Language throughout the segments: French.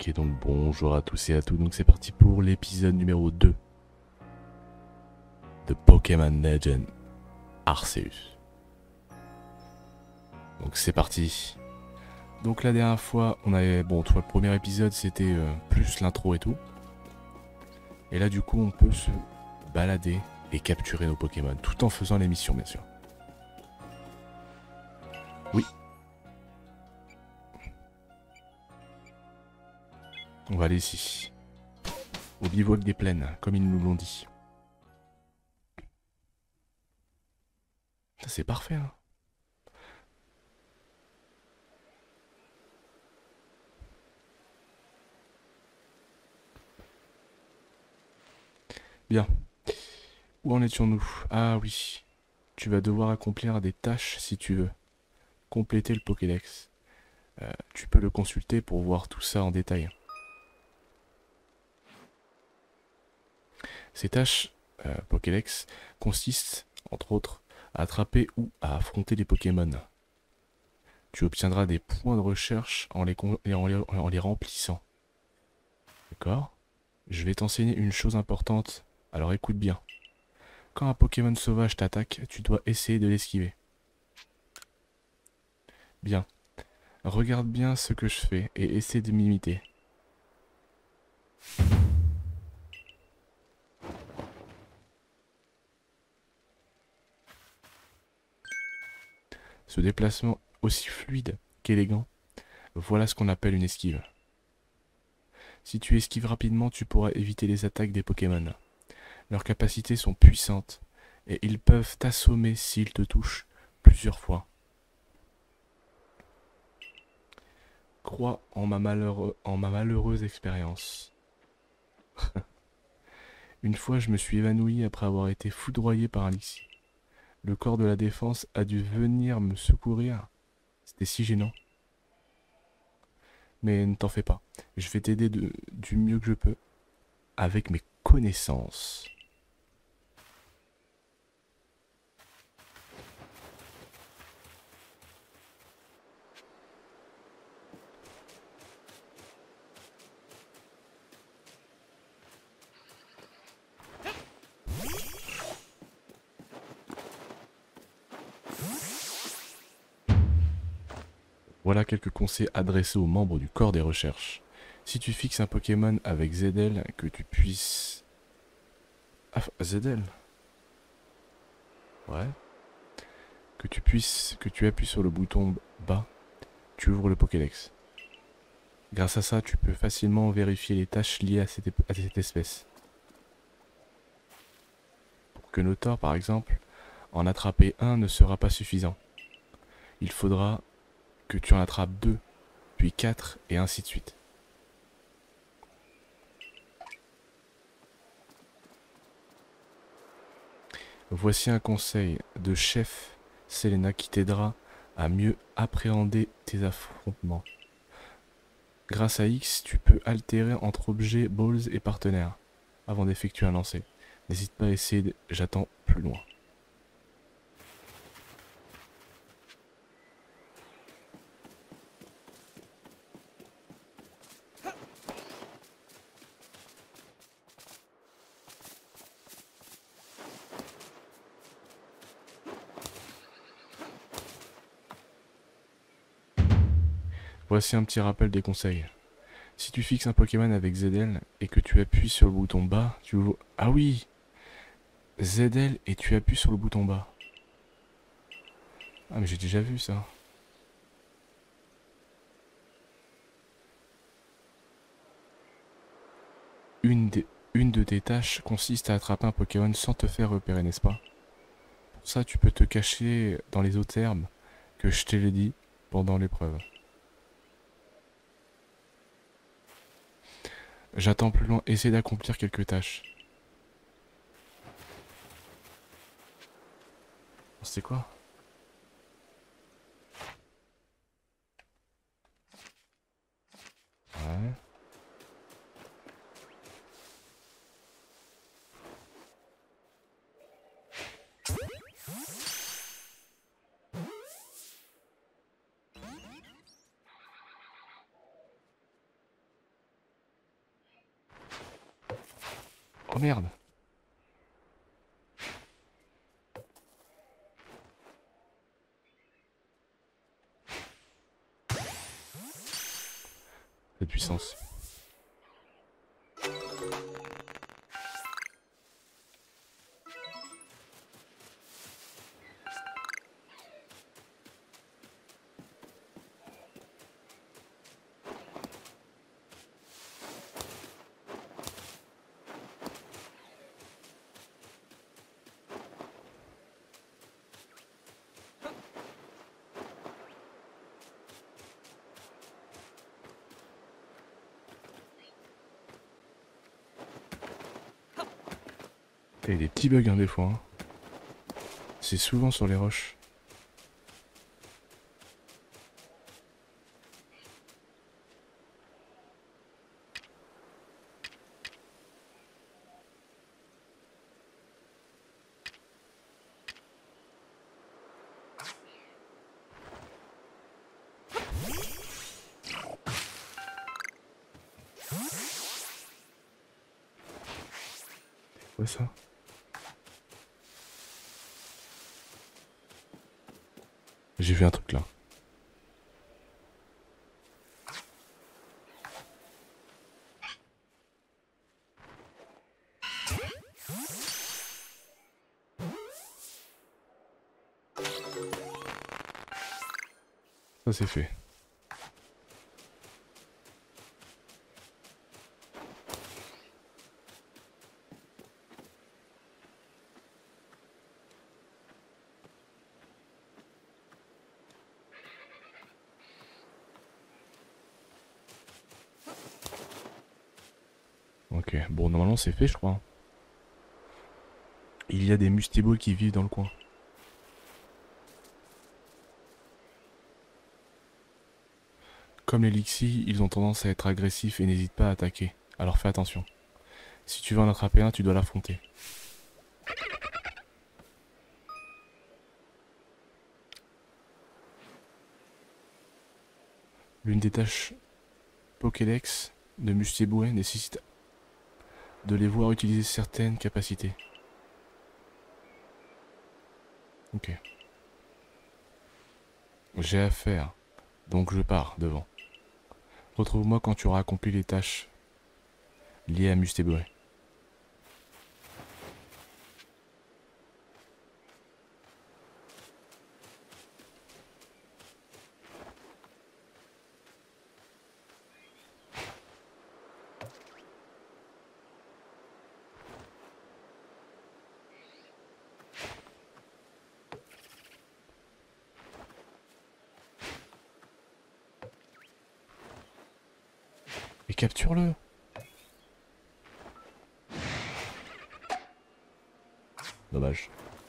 Ok, donc bonjour à tous et à toutes, donc c'est parti pour l'épisode numéro 2 de Pokémon Legend Arceus. Donc c'est parti. Donc la dernière fois, on avait, bon, tu vois, le premier épisode c'était plus l'intro et tout. Et là du coup on peut se balader et capturer nos Pokémon, tout en faisant les missions bien sûr. Oui. On va aller ici. Au bivouac des plaines, comme ils nous l'ont dit. Ça c'est parfait hein. Bien. Où en étions-nous? Ah oui. Tu vas devoir accomplir des tâches si tu veux compléter le Pokédex. Tu peux le consulter pour voir tout ça en détail. Ces tâches Pokédex consistent, entre autres, à attraper ou à affronter des Pokémon. Tu obtiendras des points de recherche en les remplissant. D'accord? Je vais t'enseigner une chose importante, alors écoute bien. Quand un Pokémon sauvage t'attaque, tu dois essayer de l'esquiver. Bien. Regarde bien ce que je fais et essaie de m'imiter. Ce déplacement aussi fluide qu'élégant, voilà ce qu'on appelle une esquive. Si tu esquives rapidement, tu pourras éviter les attaques des Pokémon. Leurs capacités sont puissantes et ils peuvent t'assommer s'ils te touchent plusieurs fois. Crois en ma malheureuse expérience. Une fois, je me suis évanoui après avoir été foudroyé par un Lixie. Le corps de la défense a dû venir me secourir. C'était si gênant. Mais ne t'en fais pas. Je vais t'aider du mieux que je peux avec mes connaissances. Voilà quelques conseils adressés aux membres du corps des recherches. Si tu fixes un Pokémon avec ZL, que tu puisses... Ah, ZL? Ouais. Que tu appuies sur le bouton bas, tu ouvres le Pokédex. Grâce à ça, tu peux facilement vérifier les tâches liées à cette espèce. Pour que Notor, par exemple, en attraper un ne sera pas suffisant. Il faudra que tu en attrapes 2, puis 4, et ainsi de suite. Voici un conseil de chef Selena qui t'aidera à mieux appréhender tes affrontements. Grâce à X, tu peux altérer entre objets, balls et partenaires avant d'effectuer un lancer. N'hésite pas à essayer, j'attends plus loin. Voici un petit rappel des conseils. Si tu fixes un Pokémon avec ZL et que tu appuies sur le bouton bas, tu ouvres... Ah oui! ZL et tu appuies sur le bouton bas. Ah mais j'ai déjà vu ça. Une de tes tâches consiste à attraper un Pokémon sans te faire repérer, n'est-ce pas? Pour ça, tu peux te cacher dans les autres herbes que je te l'ai dit pendant l'épreuve. J'attends plus loin, essaie d'accomplir quelques tâches. C'est quoi? Ouais. merde. Cette puissance. Il y a des petits bugs hein, des fois. Hein. C'est souvent sur les roches. C'est quoi ça? J'ai vu un truc là. Ça c'est fait. Ok, bon normalement c'est fait je crois. Il y a des mustéboles qui vivent dans le coin. Comme les Lixi, ils ont tendance à être agressifs et n'hésitent pas à attaquer. Alors fais attention. Si tu veux en attraper un, tu dois l'affronter. L'une des tâches Pokédex de Mustéboé nécessite de les voir utiliser certaines capacités. Ok. J'ai affaire, donc je pars devant. Retrouve-moi quand tu auras accompli les tâches liées à Mustéboé. Et capture-le. Dommage.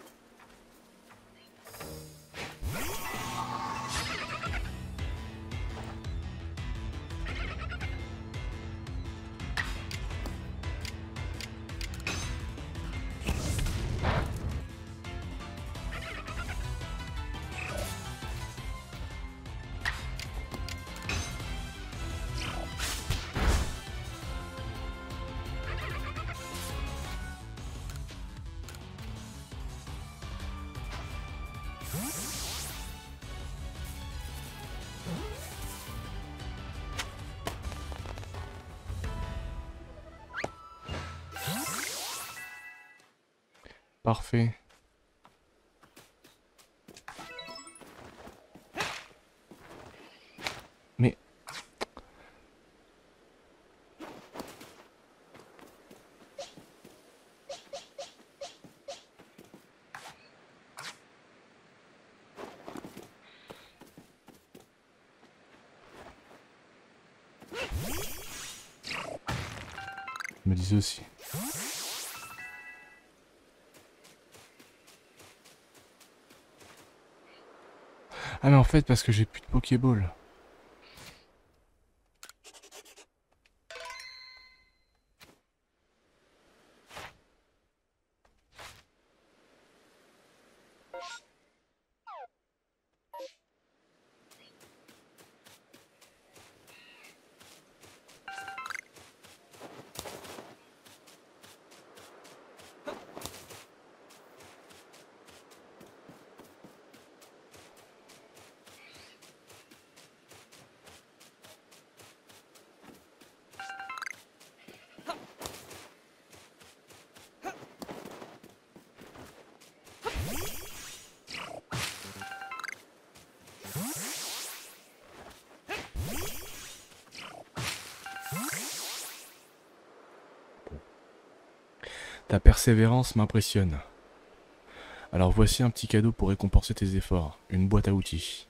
Parfait. Mais... Je me disais aussi. Ah mais en fait parce que j'ai plus de Pokéball. Ta persévérance m'impressionne. Alors voici un petit cadeau pour récompenser tes efforts. Une boîte à outils.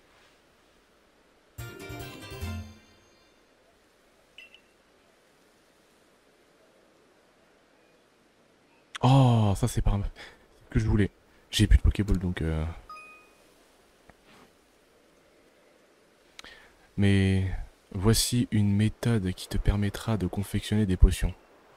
Oh, ça c'est pas ce que je voulais. J'ai plus de Pokéball donc... Mais voici une méthode qui te permettra de confectionner des potions.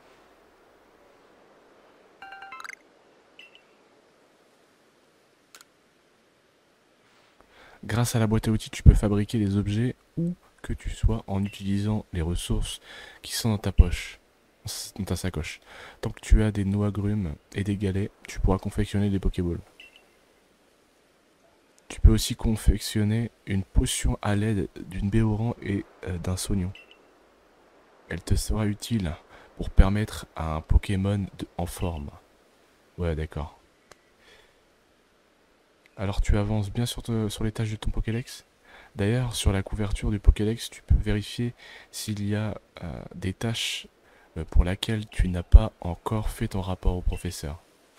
Grâce à la boîte à outils, tu peux fabriquer des objets où que tu sois en utilisant les ressources qui sont dans ta poche, dans ta sacoche. Tant que tu as des noix agrumes et des galets, tu pourras confectionner des Pokéballs. Tu peux aussi confectionner une potion à l'aide d'une béoran et d'un saunion. Elle te sera utile pour permettre à un Pokémon en forme. Ouais, d'accord. Alors tu avances bien sur les tâches de ton Pokédex. D'ailleurs, sur la couverture du Pokédex, tu peux vérifier s'il y a des tâches pour lesquelles tu n'as pas encore fait ton rapport au professeur.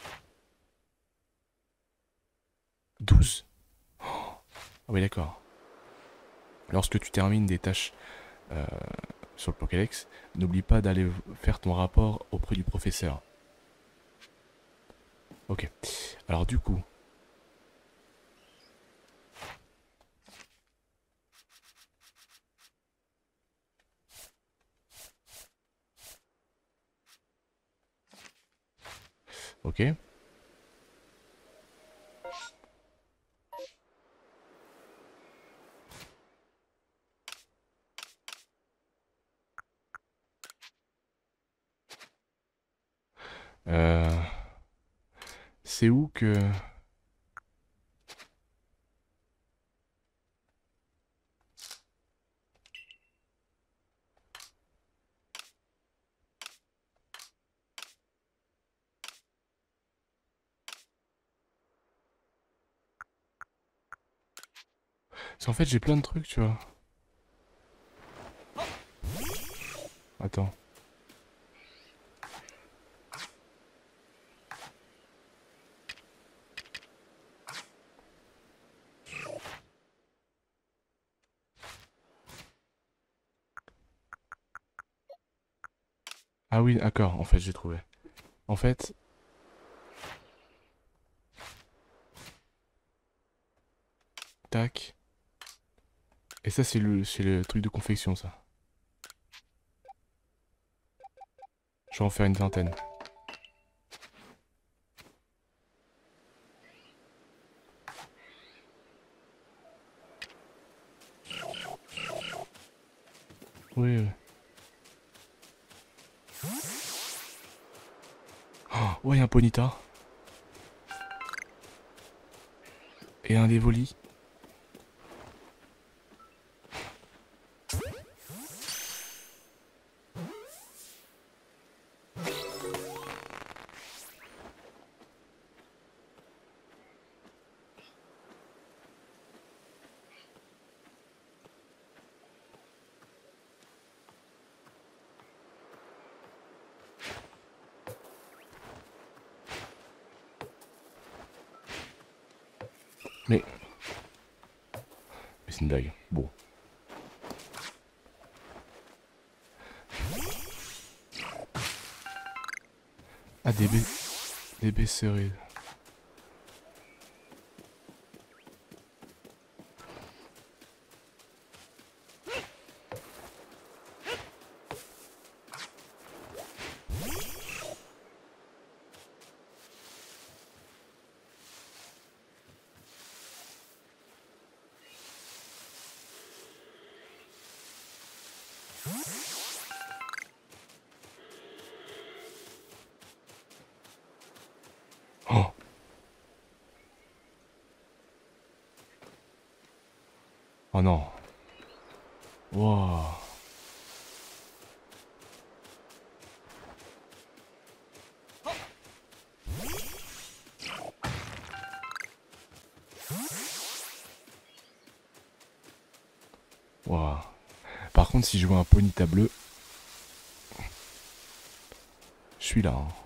12. Ah oui, d'accord. Lorsque tu termines des tâches sur le Pokédex, n'oublie pas d'aller faire ton rapport auprès du professeur. Ok. Alors du coup... Ok. Euh... C'est où que... Parce qu'en fait j'ai plein de trucs, tu vois. Attends. Ah oui, d'accord, en fait j'ai trouvé. En fait... Tac. Et ça c'est le truc de confection, ça. Je vais en faire une vingtaine. Oui, oui. Oh, ouais, un Ponyta. Et un Evoli. Mais... Mais c'est une blague. Bon. Ah, des baisserides. Oh, oh non. Wow. Waouh. Par contre, si je vois un Ponyta bleu, je suis là. Hein.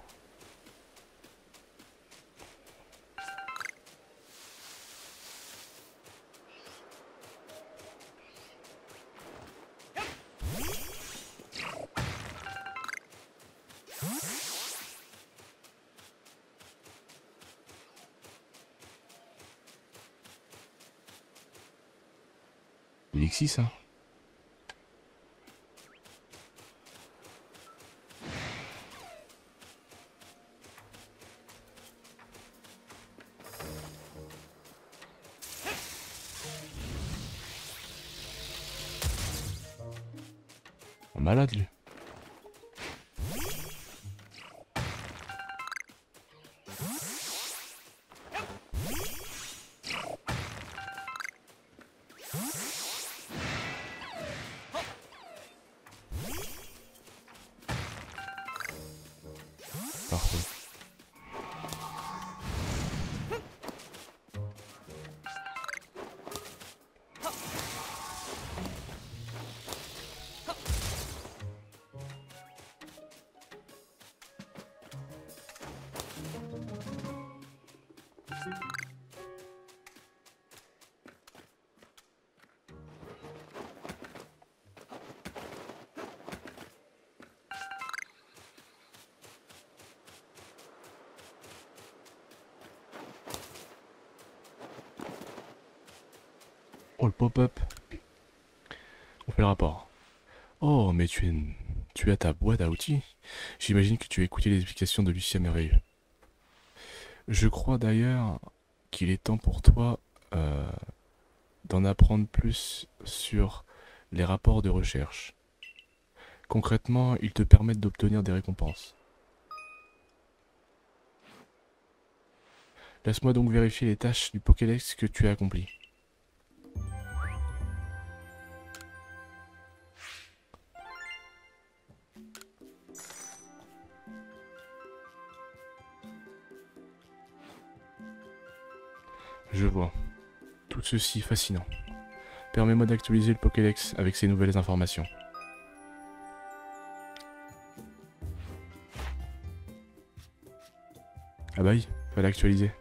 Elixir, ça. Un malade, lui. Parfait. Oh, le pop-up. On fait le rapport. Oh, mais tu as ta boîte à outils. J'imagine que tu as écouté les explications de Lucia Merveilleux. Je crois d'ailleurs qu'il est temps pour toi euh, d'en apprendre plus sur les rapports de recherche. Concrètement, ils te permettent d'obtenir des récompenses. Laisse-moi donc vérifier les tâches du Pokédex que tu as accomplies. Je vois. Tout ceci fascinant. Permets-moi d'actualiser le Pokédex avec ces nouvelles informations. Ah bah oui, fallait actualiser.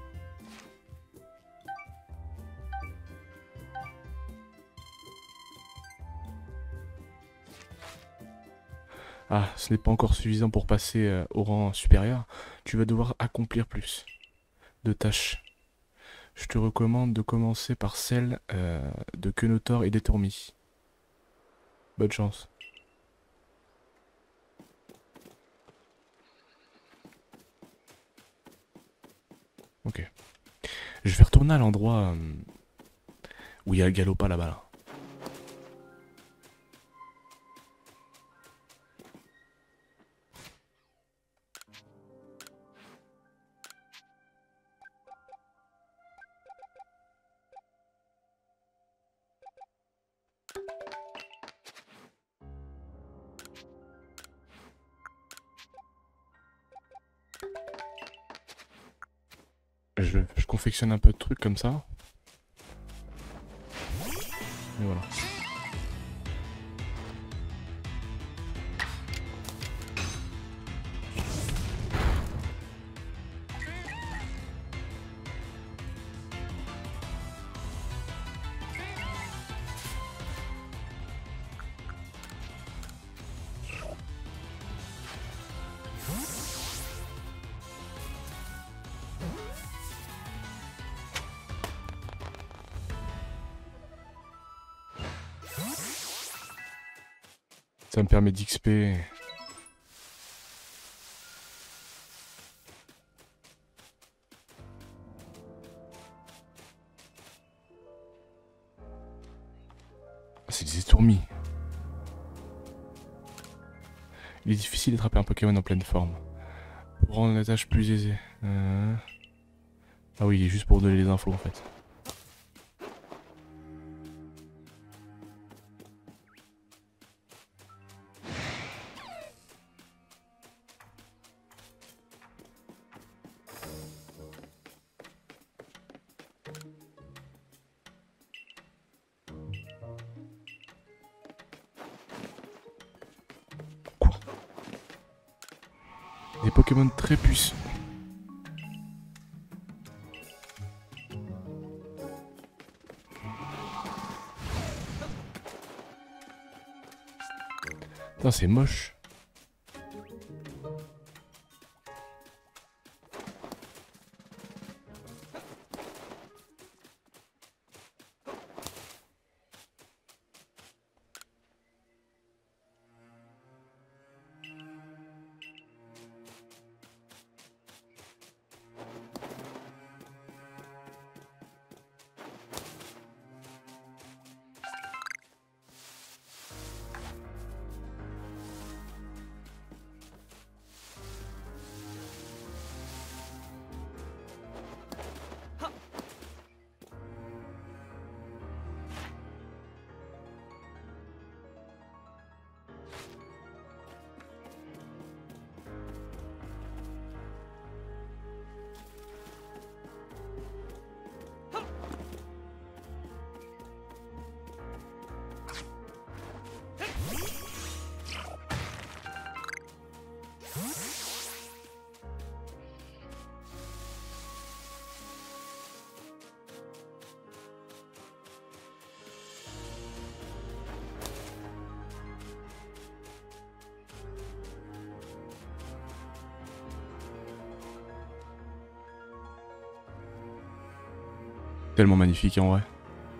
Ah, ce n'est pas encore suffisant pour passer au rang supérieur. Tu vas devoir accomplir plus de tâches. Je te recommande de commencer par celle de Kenotor et d'Etormi. Bonne chance. Ok. Je vais retourner à l'endroit où il y a le Galopa là-bas. Là. Je confectionne un peu de trucs comme ça. Et voilà. Ça me permet d'XP. C'est des étourmis. Il est difficile d'attraper un Pokémon en pleine forme. Pour rendre la tâche plus aisée. Ah oui, il est juste pour donner les infos en fait. des Pokémon très puissants. Putain, c'est moche. Tellement magnifique en vrai.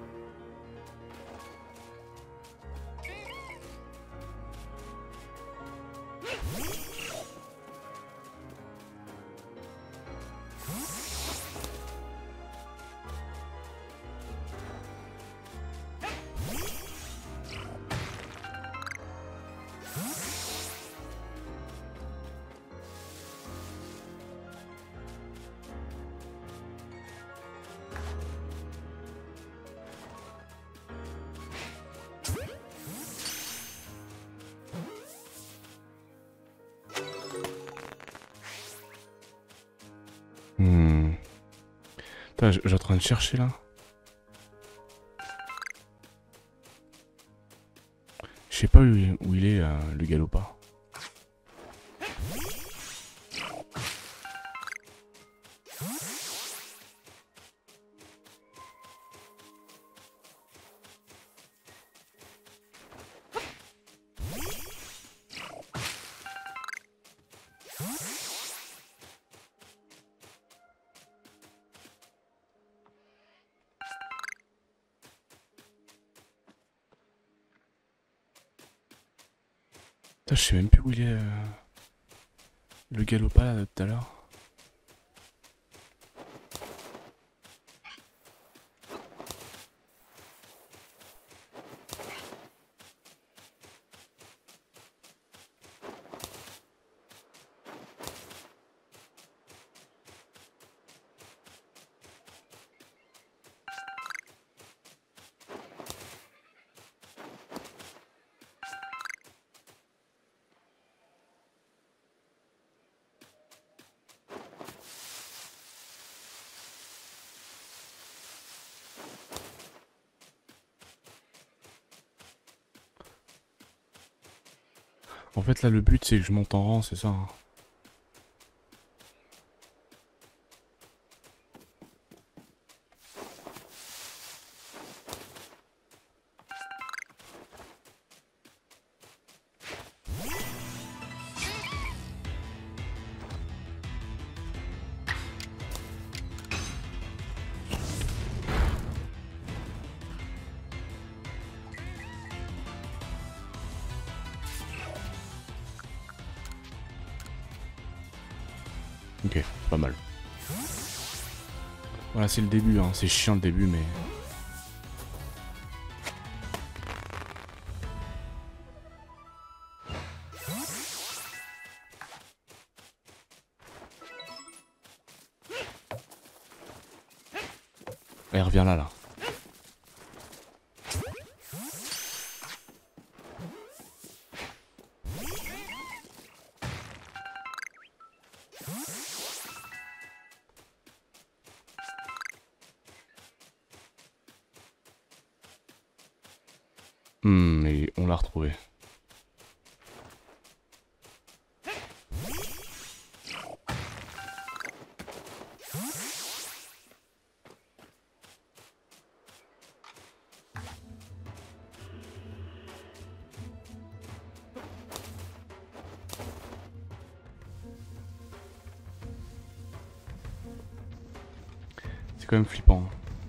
Putain, j'ai en train de chercher là. Je sais pas où il est le galopard. Putain, je sais même plus où il est le galopard là de tout à l'heure. En fait là le but c'est que je monte en rang, c'est ça hein. Ok, pas mal. Voilà, c'est le début, hein. C'est chiant le début, mais... Elle revient là, là. Et on l'a retrouvé. quand même flippant.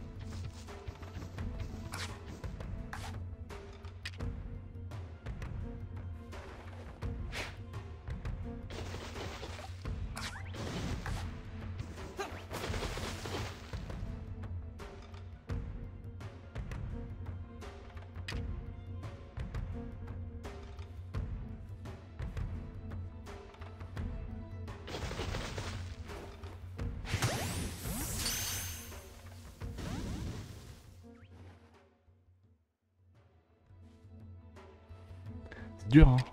C'est dur, hein.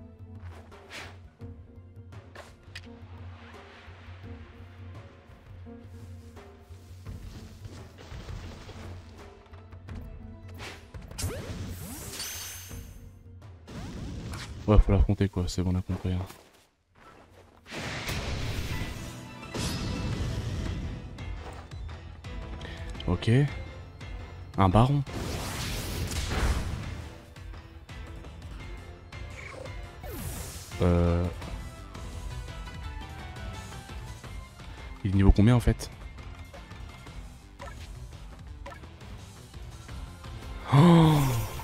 Ouais, faut l'affronter quoi, c'est bon, on a compris. Hein. Ok. Un baron. Il est niveau combien en fait? Oh,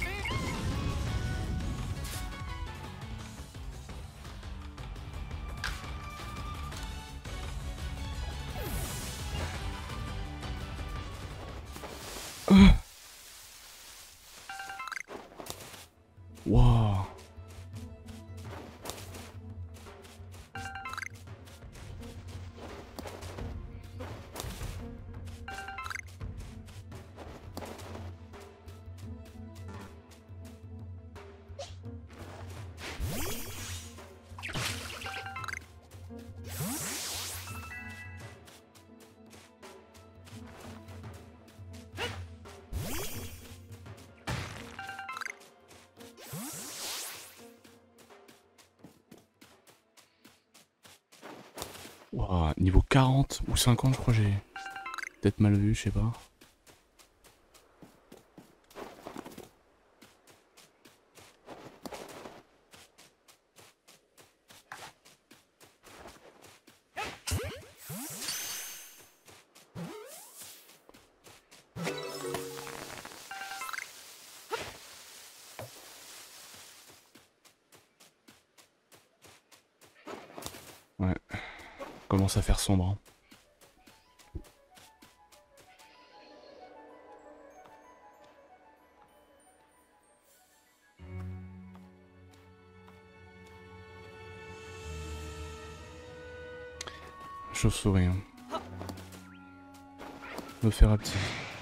wow. Wow, niveau 40 ou 50 je crois j'ai peut-être mal vu, je sais pas. Ouais, commence à faire sombre. Hein. Chauve-souris. Hein. Me faire un petit.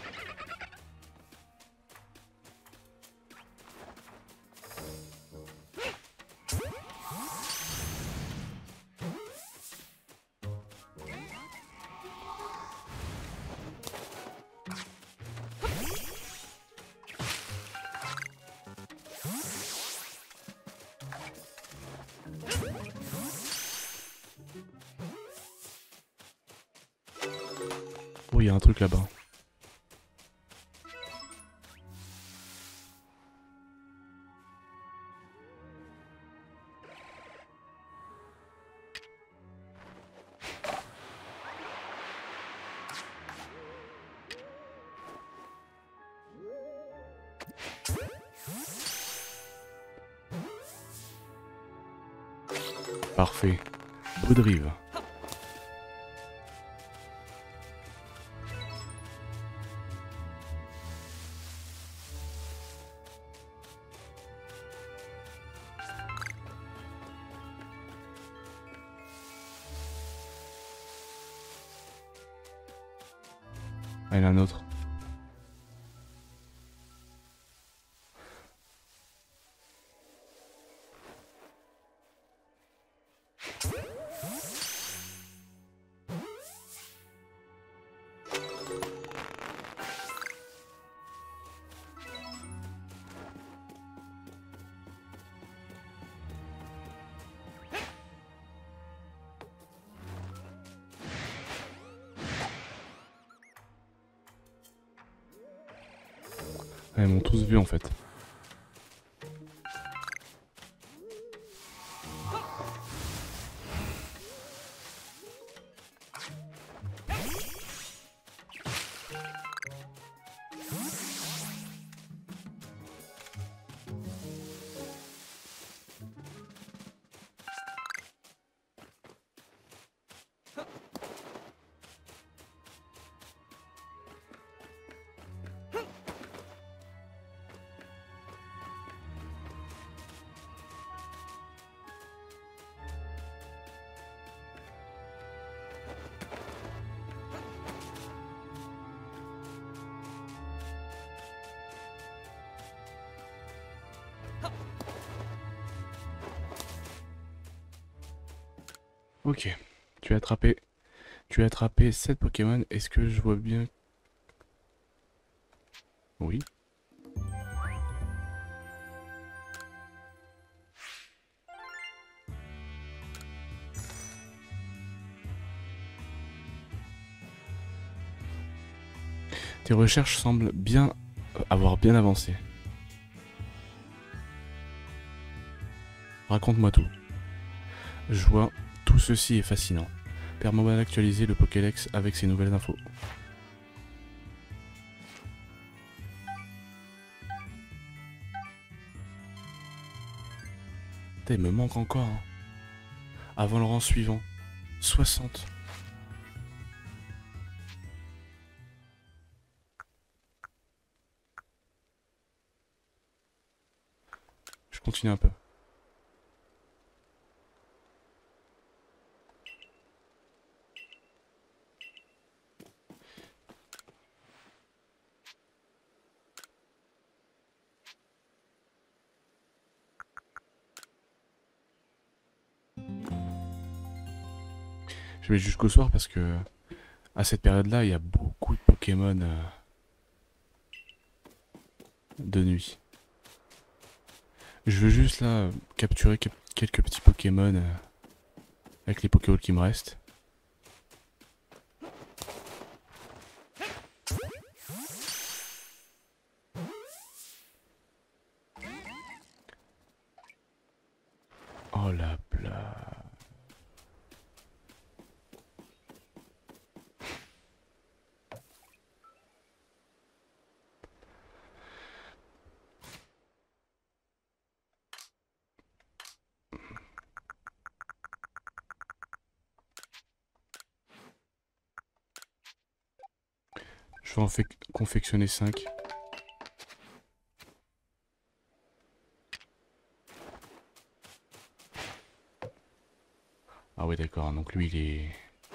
Oh, il y a un truc là-bas. Parfait. Bout de rive. Ah, il y en a un autre. Ah, ils m'ont tous vu en fait. Ok, tu as attrapé. Tu as attrapé 7 Pokémon. Est-ce que je vois bien? Oui. Tes recherches semblent bien avoir bien avancé. Raconte-moi tout. Je vois, tout ceci est fascinant. Permets-moi d'actualiser le Pokédex avec ces nouvelles infos. Putain, il me manque encore. Hein. Avant le rang suivant. 60. Je continue un peu. Je vais jusqu'au soir parce que à cette période-là, il y a beaucoup de Pokémon de nuit. Je veux juste là capturer quelques petits Pokémon avec les Pokéballs qui me restent. Oh la blague. Je vais en confectionner 5. Ah ouais d'accord, donc lui il est...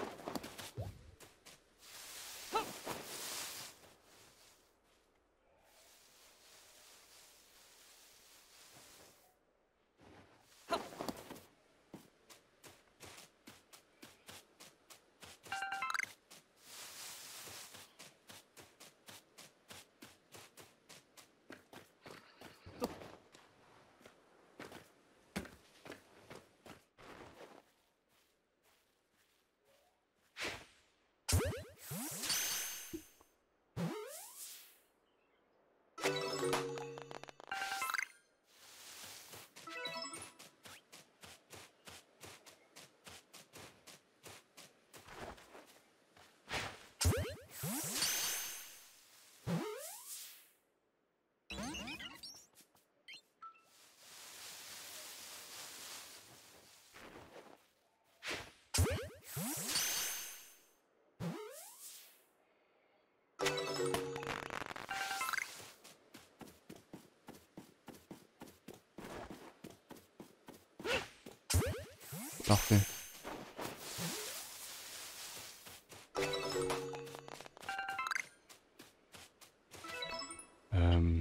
Parfait. Euh...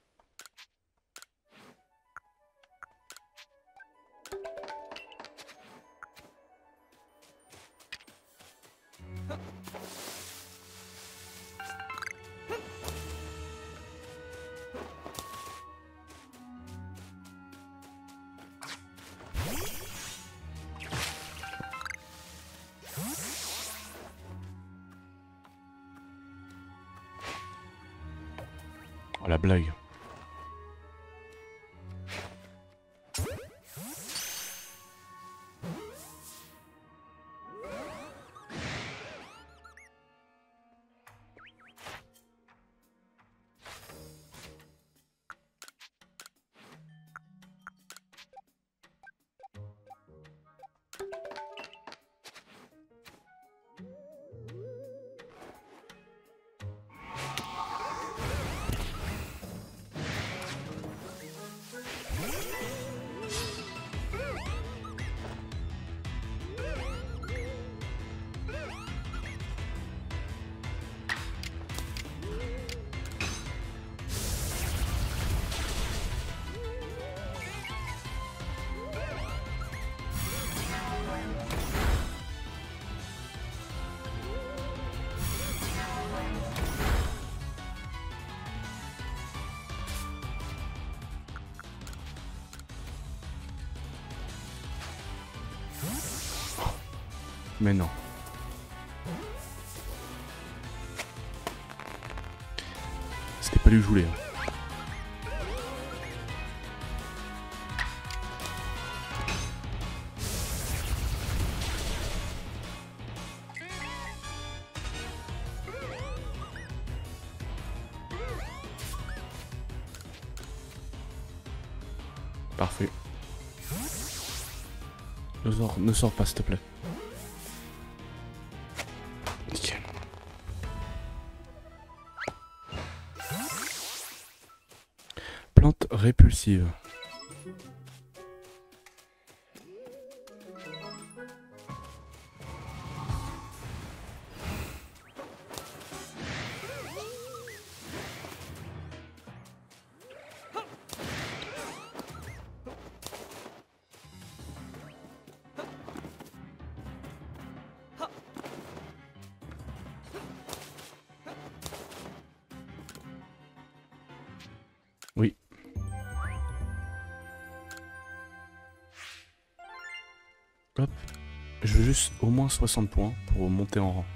Oh la blague. Mais non. C'était pas lui que je voulais. Hein. Parfait. Ne sors pas, s'il te plaît. Nickel. Plante répulsive. Oui. Hop. Je veux juste au moins 60 points pour monter en rang.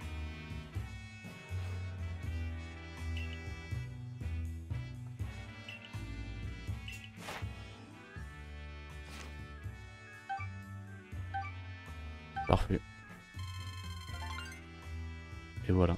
Parfait. Et voilà.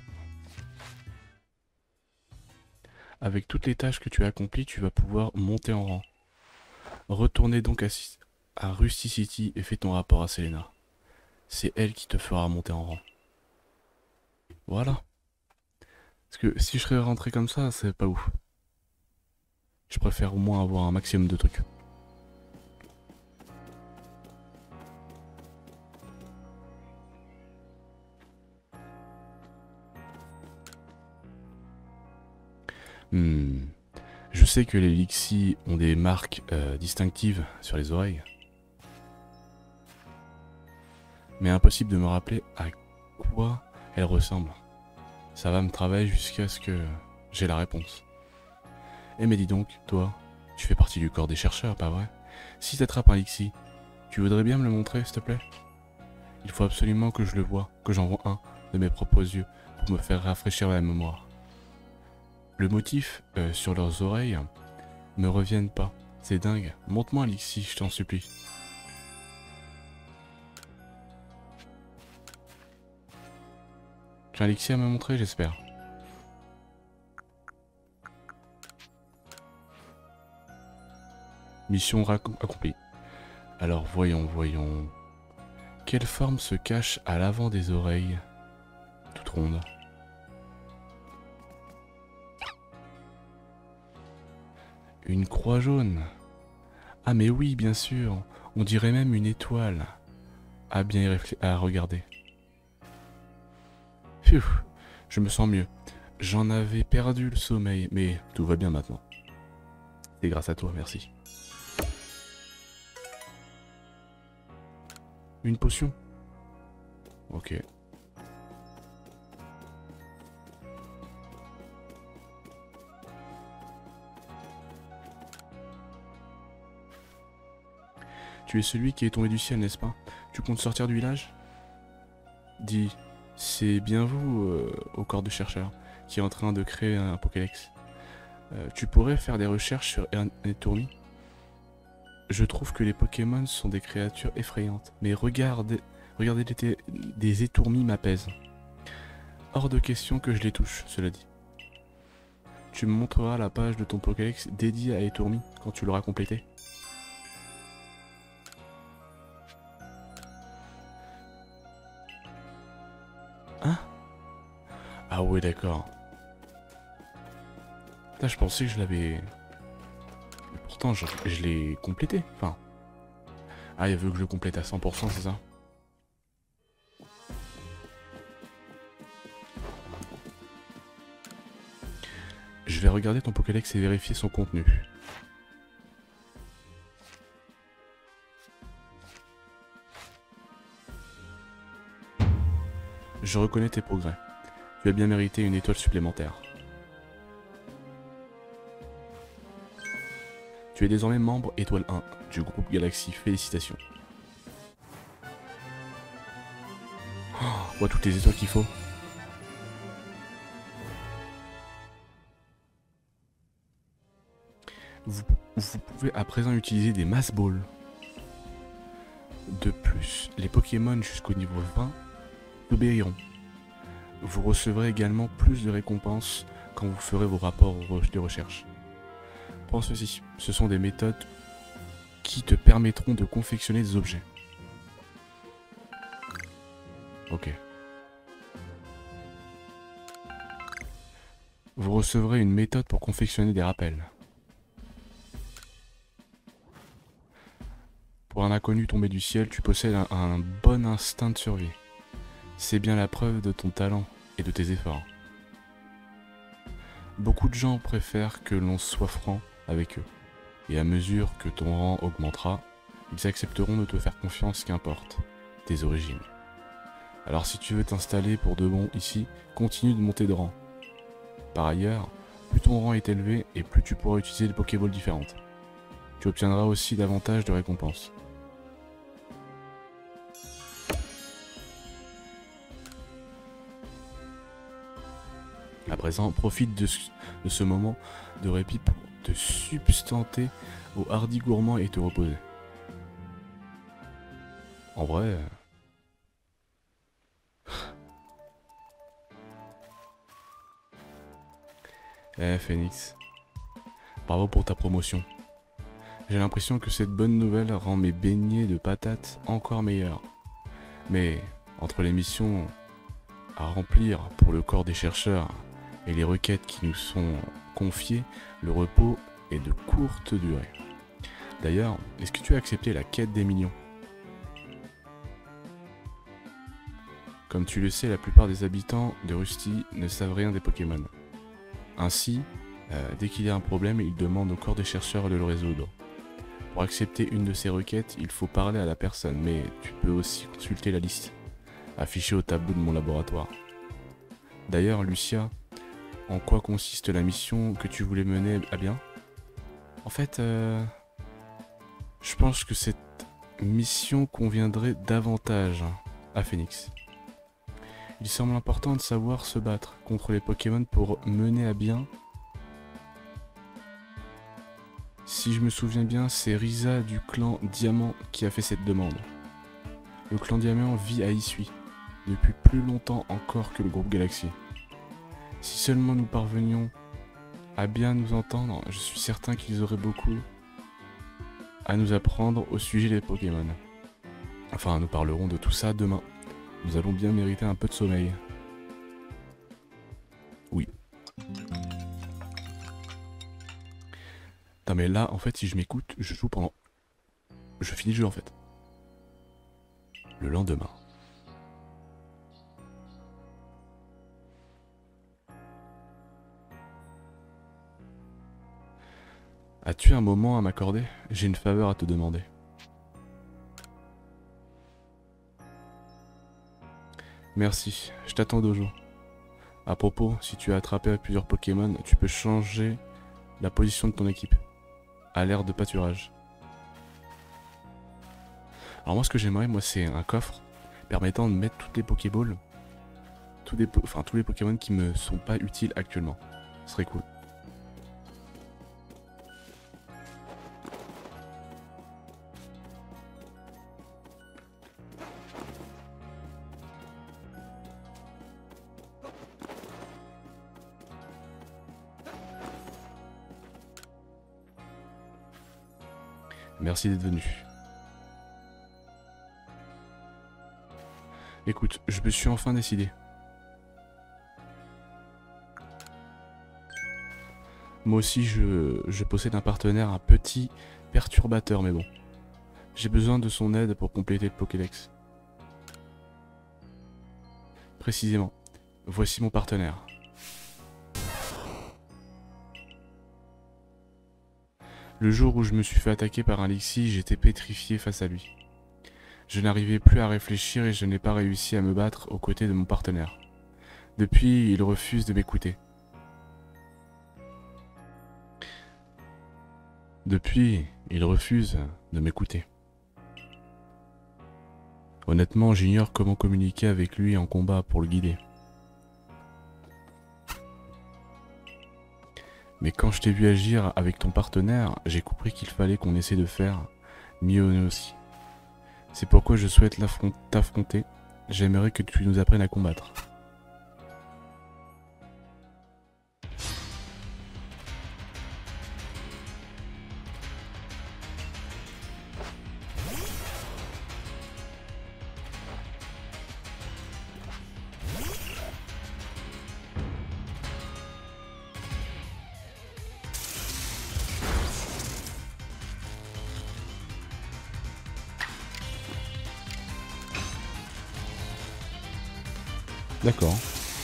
Avec toutes les tâches que tu as accomplies, tu vas pouvoir monter en rang. Retournez donc à Rusty City et fais ton rapport à Selena. C'est elle qui te fera monter en rang. Voilà. Parce que si je serais rentré comme ça, c'est pas ouf. Je préfère au moins avoir un maximum de trucs. Je sais que les Lixie ont des marques distinctives sur les oreilles. Mais impossible de me rappeler à quoi elles ressemblent. Ça va me travailler jusqu'à ce que j'ai la réponse. Eh mais dis donc, toi, tu fais partie du corps des chercheurs, pas vrai? Si t'attrapes un Lixie, tu voudrais bien me le montrer, s'il te plaît? Il faut absolument que je le voie, que j'en vois un de mes propres yeux, pour me faire rafraîchir la mémoire. Le motif sur leurs oreilles me reviennent pas. C'est dingue. Montre-moi un Lixie, je t'en supplie. Tu as un Lixie à me montrer, j'espère. Mission accomplie. Alors voyons. Quelle forme se cache à l'avant des oreilles, toute ronde? Une croix jaune. Ah mais oui, bien sûr. On dirait même une étoile. Ah bien à regarder. Phew, je me sens mieux. J'en avais perdu le sommeil, mais tout va bien maintenant. C'est grâce à toi, merci. Une potion? Ok. Tu es celui qui est tombé du ciel, n'est-ce pas? Tu comptes sortir du village? Dis, c'est bien vous, au corps de chercheurs, qui est en train de créer un Pokédex. Tu pourrais faire des recherches sur Etourmi? Je trouve que les Pokémon sont des créatures effrayantes, mais regarder des étourmis m'apaise. Hors de question que je les touche, cela dit. Tu me montreras la page de ton Pokédex dédiée à Etourmi quand tu l'auras complété. Hein? Ah ouais, d'accord. Là, je pensais que je l'avais... Pourtant, je l'ai complété. Enfin... Ah, il veut que je le complète à 100%, c'est ça? Je vais regarder ton Pokédex et vérifier son contenu. Je reconnais tes progrès. Tu as bien mérité une étoile supplémentaire. Tu es désormais membre étoile 1 du groupe Galaxy. Félicitations. Ouais, toutes les étoiles qu'il faut. Vous pouvez à présent utiliser des Mass Balls. De plus, les Pokémon jusqu'au niveau 20 obéiront. Vous recevrez également plus de récompenses quand vous ferez vos rapports de recherche. Prends ceci, ce sont des méthodes qui te permettront de confectionner des objets. Ok. Vous recevrez une méthode pour confectionner des rappels. Pour un inconnu tombé du ciel, tu possèdes un bon instinct de survie. C'est bien la preuve de ton talent et de tes efforts. Beaucoup de gens préfèrent que l'on soit franc avec eux. Et à mesure que ton rang augmentera, ils accepteront de te faire confiance qu'importe tes origines. Alors si tu veux t'installer pour de bon ici, continue de monter de rang. Par ailleurs, plus ton rang est élevé et plus tu pourras utiliser des Pokéballs différentes. Tu obtiendras aussi davantage de récompenses. À présent, profite de ce moment de répit pour te substanter au hardi gourmand et te reposer. En vrai... Phoenix, bravo pour ta promotion. J'ai l'impression que cette bonne nouvelle rend mes beignets de patates encore meilleurs. Mais entre les missions à remplir pour le corps des chercheurs et les requêtes qui nous sont confiées, le repos est de courte durée. D'ailleurs, est-ce que tu as accepté la quête des millions? Comme tu le sais, la plupart des habitants de Rusty ne savent rien des Pokémon. Ainsi, dès qu'il y a un problème, ils demandent au corps des chercheurs de le résoudre. Pour accepter une de ces requêtes, il faut parler à la personne, mais tu peux aussi consulter la liste, affichée au tableau de mon laboratoire. D'ailleurs, Lucia, en quoi consiste la mission que tu voulais mener à bien? En fait, je pense que cette mission conviendrait davantage à Phoenix. Il semble important de savoir se battre contre les Pokémon pour mener à bien. Si je me souviens bien, c'est Risa du clan Diamant qui a fait cette demande. Le clan Diamant vit à Issui, depuis plus longtemps encore que le groupe Galaxy. Si seulement nous parvenions à bien nous entendre, je suis certain qu'ils auraient beaucoup à nous apprendre au sujet des Pokémon. Enfin, nous parlerons de tout ça demain. Nous allons bien mériter un peu de sommeil. Oui. Non mais là, en fait, si je m'écoute, je joue pendant... Je finis le jeu, en fait. Le lendemain. As-tu un moment à m'accorder? J'ai une faveur à te demander. Merci, je t'attends dojo. À propos, si tu as attrapé plusieurs Pokémon, tu peux changer la position de ton équipe. À l'ère de pâturage. Alors moi ce que j'aimerais, c'est un coffre permettant de mettre toutes les Pokéballs, tous les Pokémon qui me sont pas utiles actuellement. Ce serait cool. Merci d'être venu. Écoute, je me suis enfin décidé. Moi aussi, je possède un partenaire, un petit perturbateur, mais bon. J'ai besoin de son aide pour compléter le Pokédex. Précisément, voici mon partenaire. Le jour où je me suis fait attaquer par un Lixie, j'étais pétrifié face à lui. Je n'arrivais plus à réfléchir et je n'ai pas réussi à me battre aux côtés de mon partenaire. Depuis, il refuse de m'écouter. Honnêtement, j'ignore comment communiquer avec lui en combat pour le guider. Mais quand je t'ai vu agir avec ton partenaire, j'ai compris qu'il fallait qu'on essaie de faire mieux nous aussi. C'est pourquoi je souhaite t'affronter. J'aimerais que tu nous apprennes à combattre. D'accord.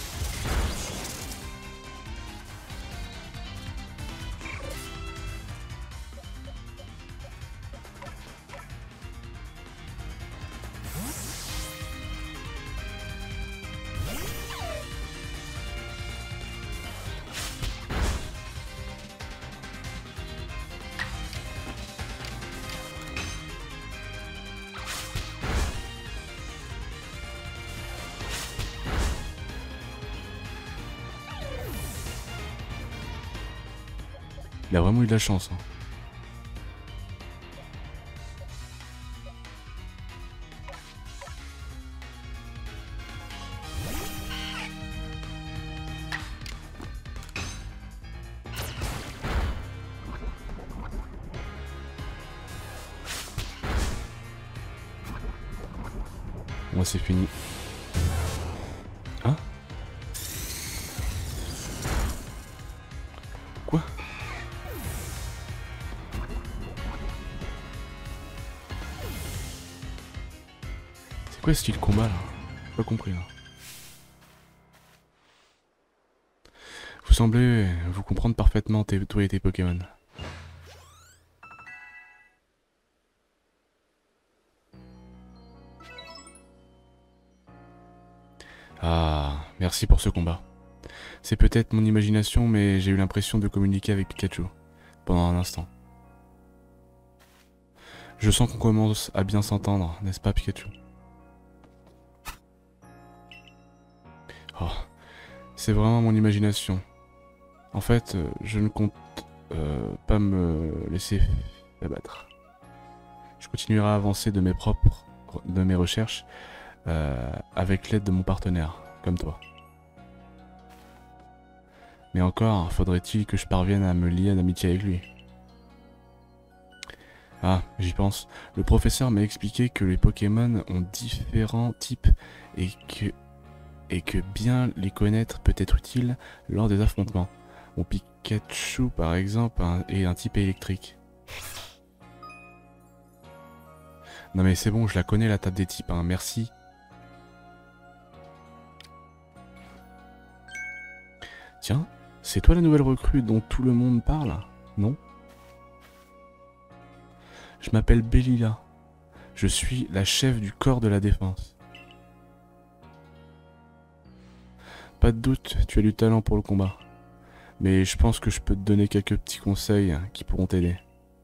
Il a vraiment eu de la chance. Hein. Moi c'est fini. Hein? Quoi? C'est quoi ce style combat là? J'ai pas compris là. Vous semblez vous comprendre parfaitement toi et tes Pokémon. Ah, merci pour ce combat. C'est peut-être mon imagination, mais j'ai eu l'impression de communiquer avec Pikachu pendant un instant. Je sens qu'on commence à bien s'entendre, n'est-ce pas Pikachu? Oh, c'est vraiment mon imagination. En fait, je ne compte pas me laisser abattre. Je continuerai à avancer de mes recherches avec l'aide de mon partenaire, comme toi. Mais encore, faudrait-il que je parvienne à me lier d'amitié avec lui. Ah, j'y pense. Le professeur m'a expliqué que les Pokémon ont différents types et que bien les connaître peut être utile lors des affrontements. Mon Pikachu, par exemple, est un type électrique. Non mais c'est bon, je la connais la table des types, hein, merci. Tiens, c'est toi la nouvelle recrue dont tout le monde parle, non? Je m'appelle Bellila. Je suis la chef du corps de la défense. Pas de doute, tu as du talent pour le combat. Mais je pense que je peux te donner quelques petits conseils qui pourront t'aider.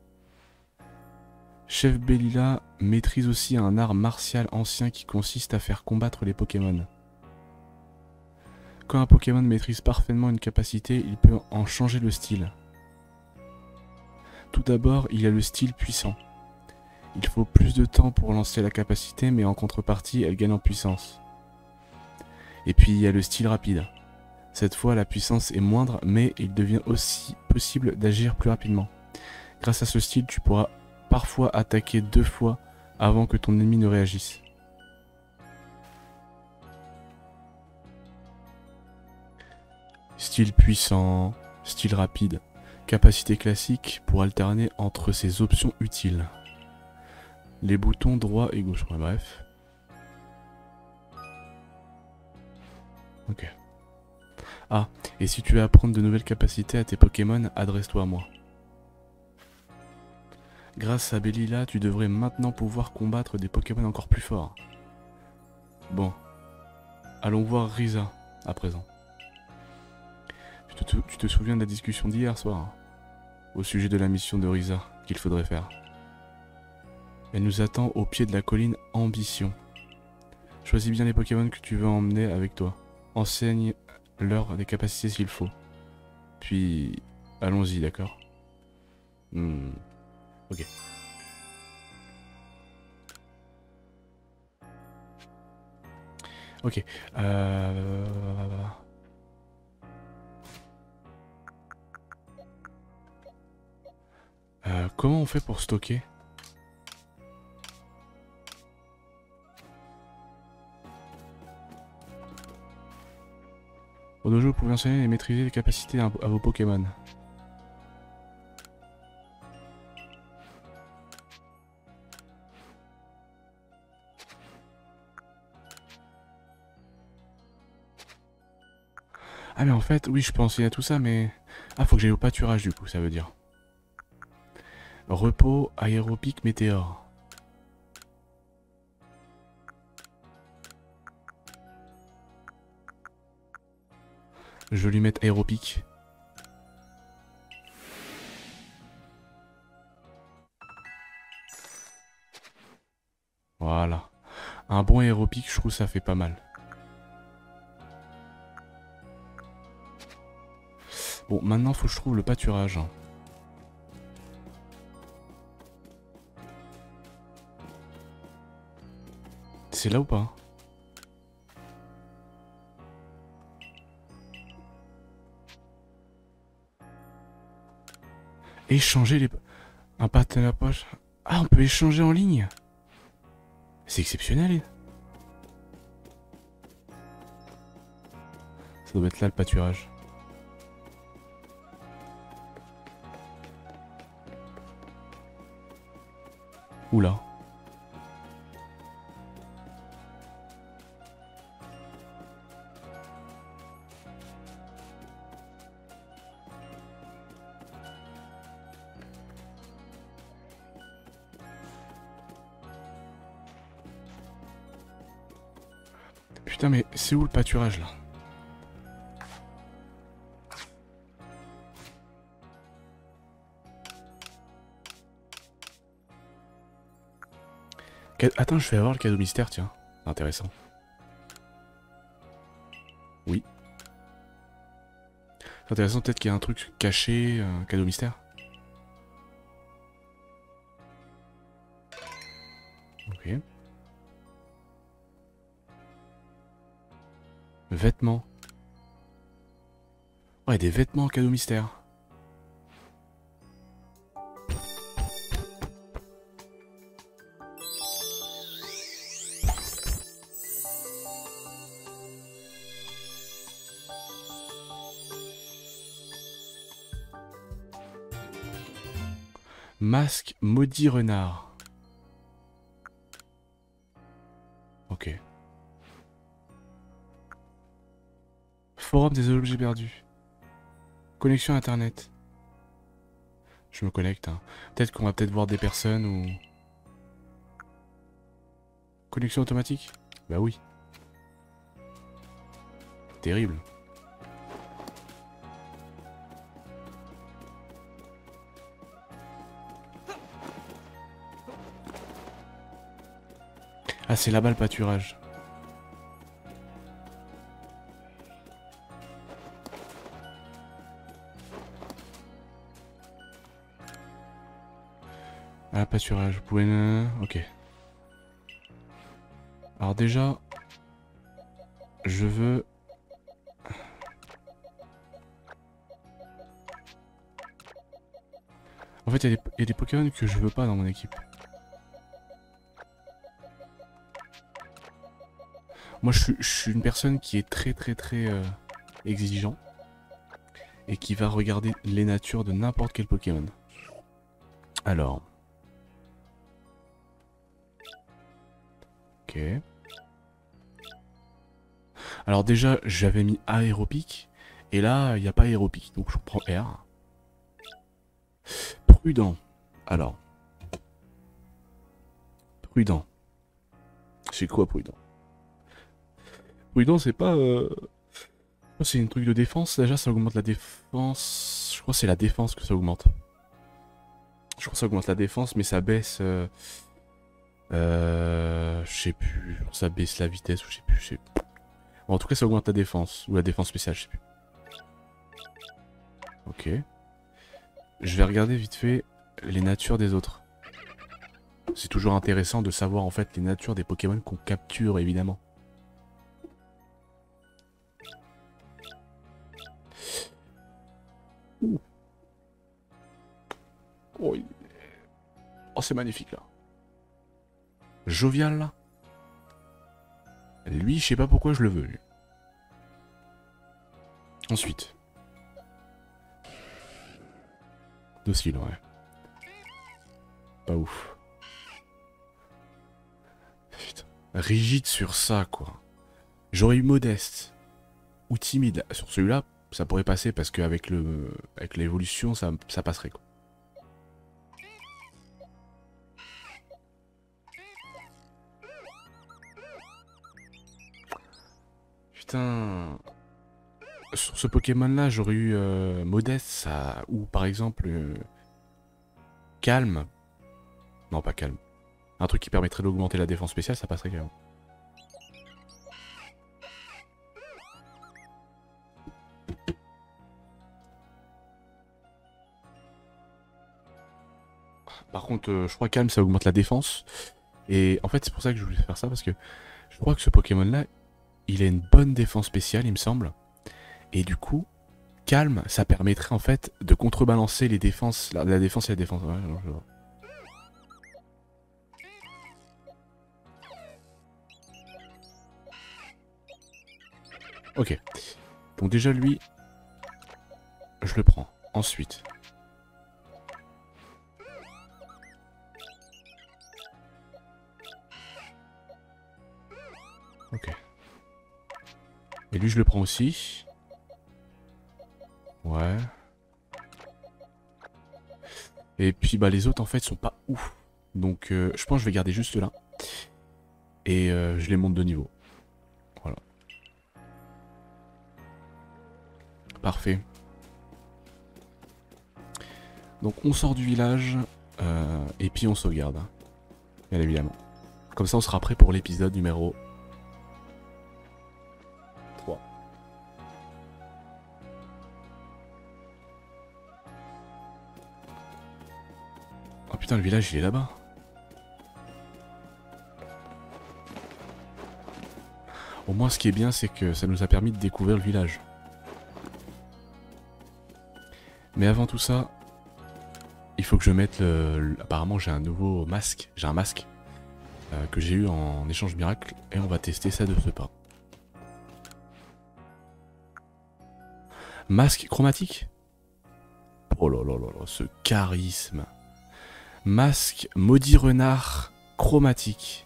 Chef Bellila maîtrise aussi un art martial ancien qui consiste à faire combattre les Pokémon. Quand un Pokémon maîtrise parfaitement une capacité, il peut en changer le style. Tout d'abord, il y a le style puissant. Il faut plus de temps pour lancer la capacité, mais en contrepartie, elle gagne en puissance. Et puis il y a le style rapide. Cette fois, la puissance est moindre, mais il devient aussi possible d'agir plus rapidement. Grâce à ce style, tu pourras parfois attaquer 2 fois avant que ton ennemi ne réagisse. Style puissant, style rapide, capacité classique pour alterner entre ces options utiles. Les boutons droit et gauche, ouais, bref. Ok. Ah, et si tu veux apprendre de nouvelles capacités à tes Pokémon, adresse-toi à moi. Grâce à Bellila, tu devrais maintenant pouvoir combattre des Pokémon encore plus forts. Bon, allons voir Risa à présent. Tu te souviens de la discussion d'hier soir au sujet de la mission de Risa qu'il faudrait faire. Elle nous attend au pied de la colline Ambition. Choisis bien les Pokémon que tu veux emmener avec toi. Enseigne-leur des capacités s'il faut. Puis, allons-y, d'accord? Ok. Ok. Comment on fait pour stocker? Au dojo, vous pouvez enseigner et maîtriser les capacités à vos Pokémon. Ah mais en fait, oui, je peux enseigner à tout ça, mais... Ah, faut que j'aille au pâturage du coup, ça veut dire. Repos, aéropique, météore. Je vais lui mettre aéropique. Voilà. Un bon aéropique, je trouve ça fait pas mal. Bon, maintenant, faut que je trouve le pâturage. C'est là ou pas? Échanger les... Un partenaire poche. Ah, on peut échanger en ligne. C'est exceptionnel. Ça doit être là le pâturage. Oula. Putain mais c'est où le pâturage là? Attends, je vais avoir le cadeau mystère, tiens. Intéressant. Oui. C'est intéressant, peut-être qu'il y a un truc caché, un cadeau mystère. Ok. Vêtements. Ouais, des vêtements cadeau mystère. Masque maudit renard. Ok. Forum des objets perdus. Connexion internet. Je me connecte. Hein. Peut-être qu'on va peut-être voir des personnes ou... Connexion automatique? Bah oui. Terrible. Ah, c'est là-bas le pâturage. Ah, pâturage. Vous pouvez... Ok. Alors déjà... Je veux... En fait, il y a des Pokémon que je veux pas dans mon équipe. Moi, je suis une personne qui est très exigeant. Et qui va regarder les natures de n'importe quel Pokémon. Alors... Ok. Alors déjà, j'avais mis aéropique. Et là, il n'y a pas aéropique. Donc je prends R. Prudent. Alors. Prudent. C'est quoi prudent? Prudent, c'est pas... C'est une truc de défense. Déjà, ça augmente la défense. Je crois que c'est la défense que ça augmente. Je crois que ça augmente la défense, mais ça baisse... Je sais plus. Ça baisse la vitesse ou je sais plus. Bon, en tout cas, ça augmente la défense. Ou la défense spéciale, je sais plus. Ok. Je vais regarder vite fait les natures des autres. C'est toujours intéressant de savoir en fait les natures des Pokémon qu'on capture, évidemment. Ouh. Oh, oh c'est magnifique là. Jovial là. Lui, je sais pas pourquoi je le veux. Lui. Ensuite. Docile, ouais. Pas ouf. Putain. Rigide sur ça, quoi. J'aurais eu modeste. Ou timide. Sur celui-là, ça pourrait passer parce qu'avec avec l'évolution, ça passerait, quoi. Putain. Sur ce Pokémon-là, j'aurais eu modeste, ça. Ou par exemple. Calme. Non, pas calme. Un truc qui permettrait d'augmenter la défense spéciale, ça passerait quand même. Par contre, je crois calme, ça augmente la défense. Et en fait, c'est pour ça que je voulais faire ça, parce que je crois que ce Pokémon-là, il a une bonne défense spéciale, il me semble. Et du coup, calme, ça permettrait en fait de contrebalancer les défenses, la défense et la défense. Ouais, non, je vois. Ok. Donc déjà lui, je le prends. Ensuite. Ok. Et lui je le prends aussi. Ouais. Et puis bah les autres en fait sont pas ouf. Donc je pense que je vais garder juste là. Et je les monte de niveau. Voilà. Parfait. Donc on sort du village. Et puis on sauvegarde. Hein, bien évidemment. Comme ça on sera prêt pour l'épisode numéro 3. Oh putain le village il est là-bas. Au moins ce qui est bien c'est que ça nous a permis de découvrir le village. Mais avant tout ça, il faut que je mette apparemment j'ai un nouveau masque. J'ai un masque que j'ai eu en échange miracle. Et on va tester ça de ce pas. Masque chromatique. Oh là là là là, ce charisme. Masque maudit renard chromatique.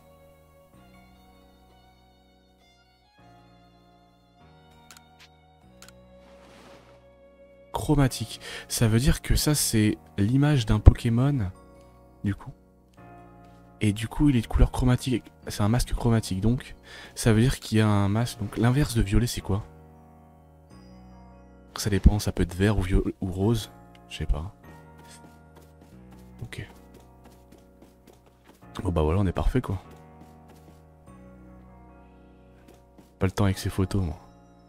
Chromatique. Ça veut dire que ça c'est l'image d'un Pokémon. Du coup. Et du coup il est de couleur chromatique. C'est un masque chromatique donc. Ça veut dire qu'il y a un masque. Donc l'inverse de violet c'est quoi? Ça dépend, ça peut être vert ou rose. Je sais pas. Ok. Bon bah voilà, on est parfait quoi. Pas le temps avec ces photos moi.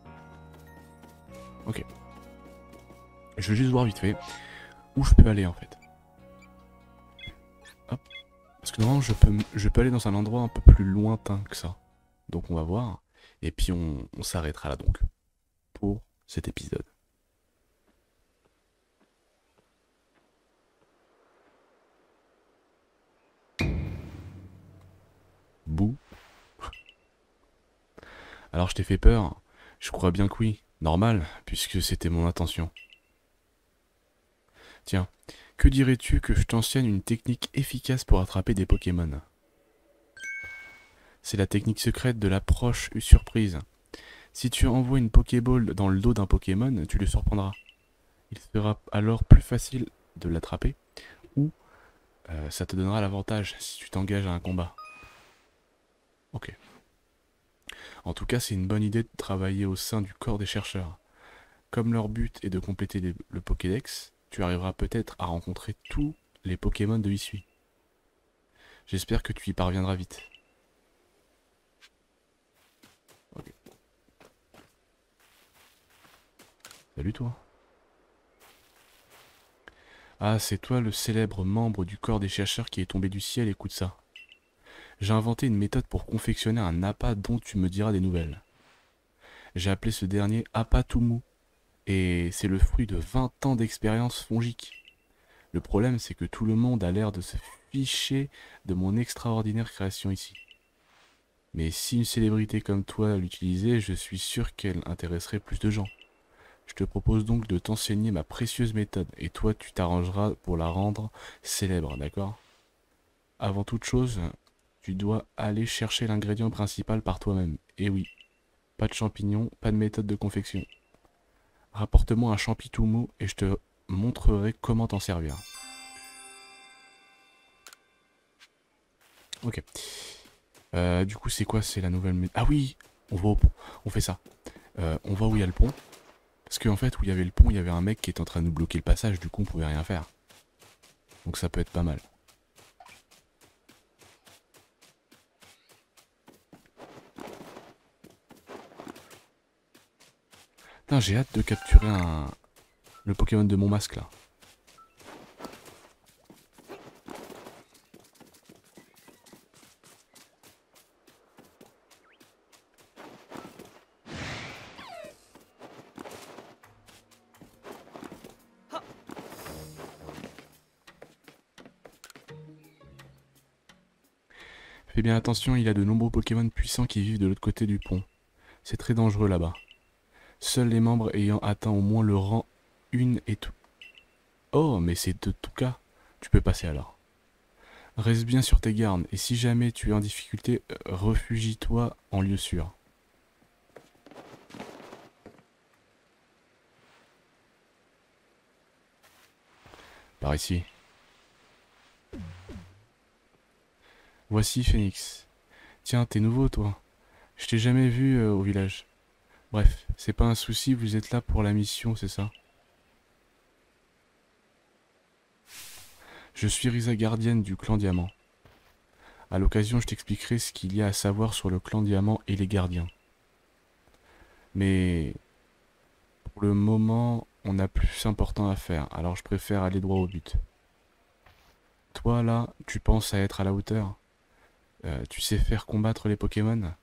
Ok. Je veux juste voir vite fait où je peux aller en fait. Hop. Parce que normalement je peux aller dans un endroit un peu plus lointain que ça. Donc on va voir. Et puis on s'arrêtera là donc. Pour cet épisode. Bouh. Alors je t'ai fait peur. Je crois bien que oui. Normal, puisque c'était mon intention. Tiens, que dirais-tu que je t'enseigne une technique efficace pour attraper des Pokémon? C'est la technique secrète de l'approche surprise. Si tu envoies une Pokéball dans le dos d'un Pokémon, tu le surprendras. Il sera alors plus facile de l'attraper, ou ça te donnera l'avantage si tu t'engages à un combat. Ok. En tout cas, c'est une bonne idée de travailler au sein du corps des chercheurs. Comme leur but est de compléter le Pokédex, tu arriveras peut-être à rencontrer tous les Pokémon de Hisui. J'espère que tu y parviendras vite. Ok. Salut toi. Ah, c'est toi le célèbre membre du corps des chercheurs qui est tombé du ciel, écoute ça. J'ai inventé une méthode pour confectionner un appât dont tu me diras des nouvelles. J'ai appelé ce dernier appât tout mou, et c'est le fruit de 20 ans d'expérience fongique. Le problème, c'est que tout le monde a l'air de se ficher de mon extraordinaire création ici. Mais si une célébrité comme toi l'utilisait, je suis sûr qu'elle intéresserait plus de gens. Je te propose donc de t'enseigner ma précieuse méthode, et toi tu t'arrangeras pour la rendre célèbre, d'accord? Avant toute chose, tu dois aller chercher l'ingrédient principal par toi-même. Et oui, pas de champignons, pas de méthode de confection. Rapporte-moi un champi tout mou et je te montrerai comment t'en servir. Ok. Du coup, c'est quoi? C'est la nouvelle méthode. Ah oui, on va au pont. On fait ça. On va où il y a le pont. Parce qu'en fait, où il y avait le pont, il y avait un mec qui était en train de nous bloquer le passage. Du coup, on pouvait rien faire. Donc ça peut être pas mal. Putain, j'ai hâte de capturer le Pokémon de mon masque là. Fais bien attention, il y a de nombreux Pokémon puissants qui vivent de l'autre côté du pont. C'est très dangereux là-bas. Seuls les membres ayant atteint au moins le rang 1 et tout. Oh, mais c'est de tout cas. Tu peux passer alors. Reste bien sur tes gardes, et si jamais tu es en difficulté, réfugie-toi en lieu sûr. Par ici. Voici Phoenix. Tiens, t'es nouveau toi. Je t'ai jamais vu au village. Bref, c'est pas un souci, vous êtes là pour la mission, c'est ça? Je suis Risa gardienne du clan Diamant. À l'occasion, je t'expliquerai ce qu'il y a à savoir sur le clan Diamant et les gardiens. Mais pour le moment, on a plus important à faire, alors je préfère aller droit au but. Toi là, tu penses à être à la hauteur? Tu sais faire combattre les Pokémon?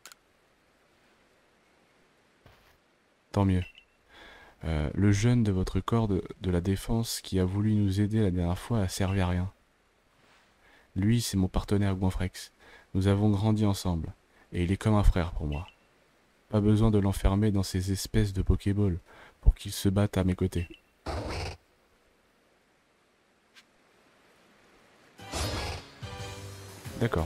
Tant mieux. Le jeune de votre corps de la défense qui a voulu nous aider la dernière fois a servi à rien. Lui, c'est mon partenaire Goinfrex. Nous avons grandi ensemble, et il est comme un frère pour moi. Pas besoin de l'enfermer dans ces espèces de Pokéball pour qu'il se batte à mes côtés. D'accord.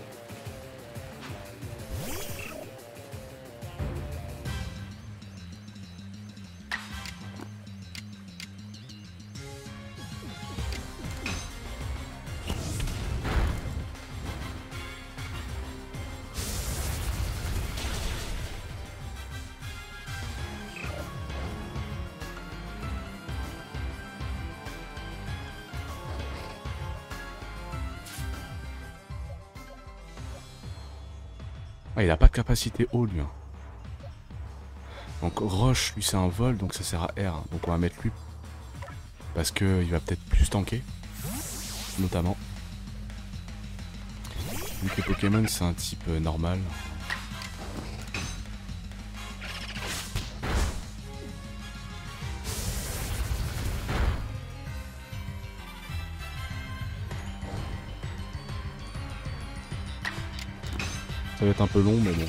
Ah, il a pas de capacité haut lui. Hein. Donc Roche, lui c'est un vol, donc ça sert à R. Donc on va mettre lui parce que il va peut-être plus tanker, notamment. Vu que les Pokémon c'est un type normal. Ça va être un peu long mais bon.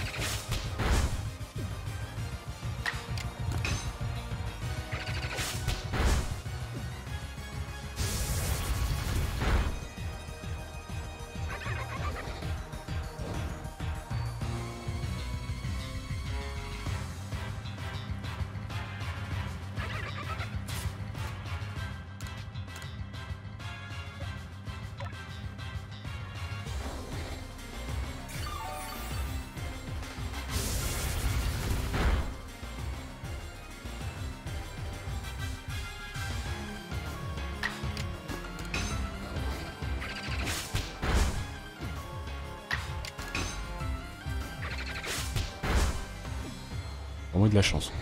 vraiment eu de la chance.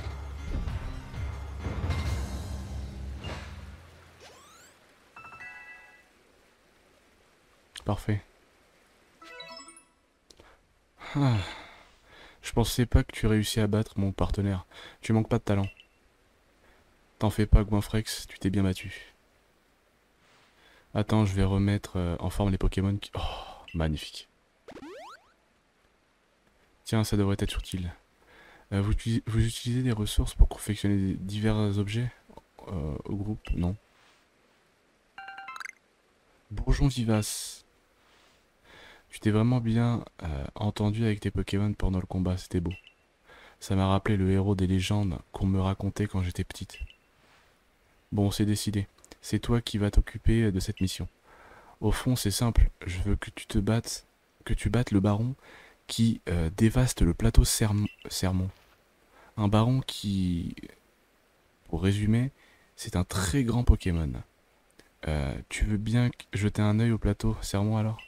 Parfait. Ah, je pensais pas que tu réussis à battre mon partenaire. Tu manques pas de talent. T'en fais pas, Goinfrex, tu t'es bien battu. Attends, je vais remettre en forme les Pokémon qui... Oh, magnifique. Tiens, ça devrait être utile. Vous utilisez des ressources pour confectionner divers objets au groupe? Non. Bourgeon vivace. Tu t'es vraiment bien entendu avec tes Pokémon pendant le combat, c'était beau. Ça m'a rappelé le héros des légendes qu'on me racontait quand j'étais petite. Bon, c'est décidé. C'est toi qui vas t'occuper de cette mission. Au fond, c'est simple. Je veux que que tu battes le baron qui dévaste le plateau Sermon. Un baron qui, pour résumer, c'est un très grand Pokémon. Tu veux bien jeter un œil au plateau Sermon alors?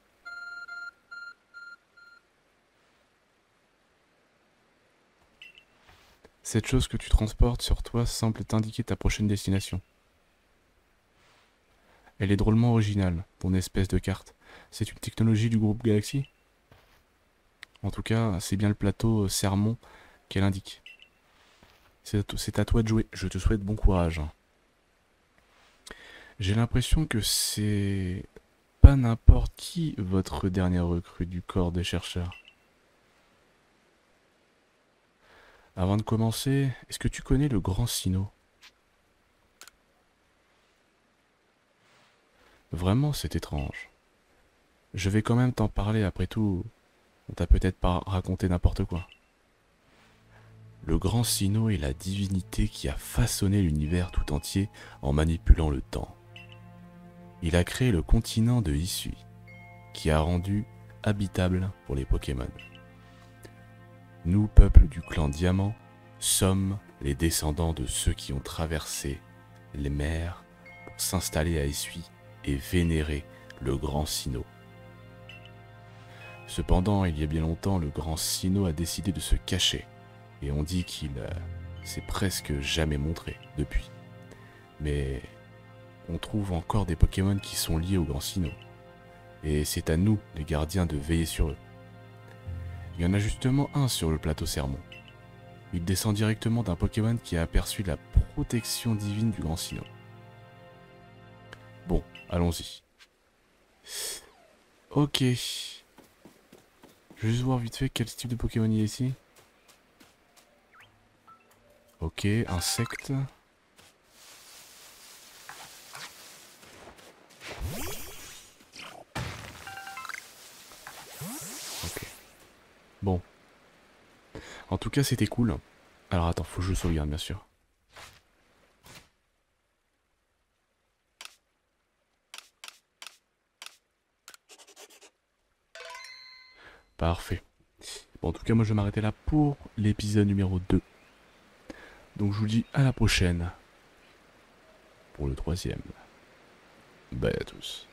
Cette chose que tu transportes sur toi semble t'indiquer ta prochaine destination. Elle est drôlement originale, ton espèce de carte. C'est une technologie du groupe Galaxy? En tout cas, c'est bien le plateau Sermon qu'elle indique. C'est à toi de jouer, je te souhaite bon courage. J'ai l'impression que c'est pas n'importe qui votre dernière recrue du corps des chercheurs. Avant de commencer, est-ce que tu connais le Grand Sinnoh? Vraiment, c'est étrange. Je vais quand même t'en parler après tout. On t'a peut-être pas raconté n'importe quoi. Le Grand Sinnoh est la divinité qui a façonné l'univers tout entier en manipulant le temps. Il a créé le continent de Hisui, qui a rendu habitable pour les Pokémon. Nous, peuple du clan Diamant, sommes les descendants de ceux qui ont traversé les mers pour s'installer à Hisui et vénérer le Grand Sinnoh. Cependant, il y a bien longtemps, le Grand Sinnoh a décidé de se cacher, et on dit qu'il s'est presque jamais montré depuis. Mais on trouve encore des Pokémon qui sont liés au Grand Sinnoh, et c'est à nous, les gardiens, de veiller sur eux. Il y en a justement un sur le plateau Sermon. Il descend directement d'un Pokémon qui a aperçu la protection divine du Grand Sinnoh. Bon, allons-y. Ok. Je vais juste voir vite fait quel type de Pokémon il y a ici. Ok, insecte. Ok. Bon. En tout cas, c'était cool. Alors attends, faut que je sauvegarde, bien sûr. Parfait. Bon, en tout cas, moi je vais m'arrêter là pour l'épisode numéro 2. Donc je vous dis à la prochaine pour le 3e. Bye à tous.